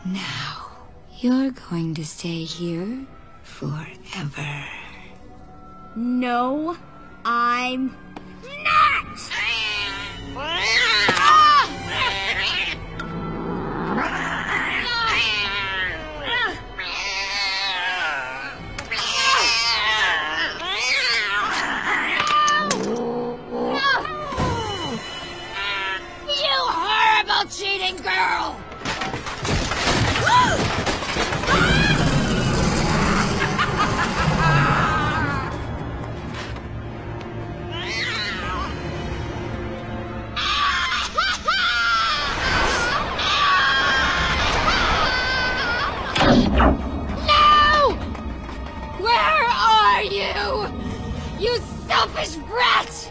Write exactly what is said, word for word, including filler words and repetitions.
Now, you're going to stay here forever. No, I'm not! You horrible cheating girl! No! Where are you? You selfish brat!